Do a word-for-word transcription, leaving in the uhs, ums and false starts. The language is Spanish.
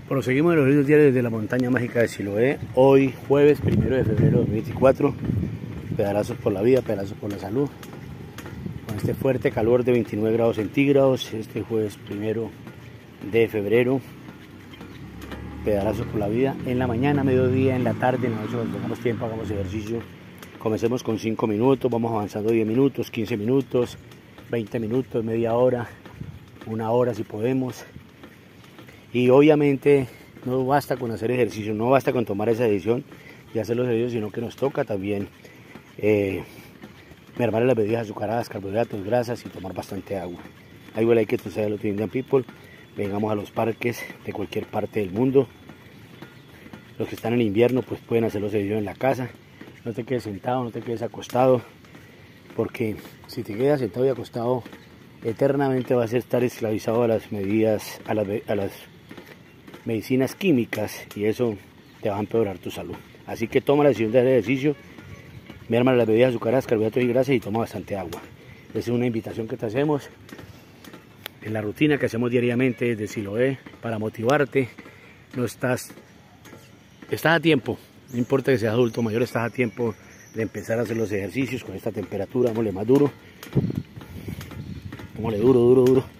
Proseguimos los ríos diarios desde la montaña mágica de Siloé. Hoy, jueves primero de febrero de dos mil veinticuatro. Pedalazos por la vida, pedalazos por la salud. Con este fuerte calor de veintinueve grados centígrados, este jueves primero de febrero. Pedalazos por la vida. En la mañana, mediodía, en la tarde, en la noche, cuando tengamos tiempo, hagamos ejercicio. Comencemos con cinco minutos, vamos avanzando diez minutos, quince minutos, veinte minutos, media hora, una hora si podemos. Y obviamente no basta con hacer ejercicio, no basta con tomar esa decisión y hacer los ejercicios, sino que nos toca también eh, mermar las bebidas azucaradas, carbohidratos, grasas y tomar bastante agua. I would like to say hello to Indian people. Vengamos a los parques de cualquier parte del mundo. Los que están en invierno pues pueden hacer los ejercicios en la casa. No te quedes sentado, no te quedes acostado, porque si te quedas sentado y acostado eternamente vas a estar esclavizado a las medidas, a las, a las medicinas químicas, y eso te va a empeorar tu salud. Así que toma la decisión de hacer ejercicio, merma las bebidas azucaradas, carbohidratos y grasas y toma bastante agua. Esa es una invitación que te hacemos en la rutina que hacemos diariamente desde Siloé para motivarte. No estás, estás a tiempo, no importa que seas adulto o mayor, estás a tiempo de empezar a hacer los ejercicios con esta temperatura. Dámosle más duro, dámosle duro, duro, duro.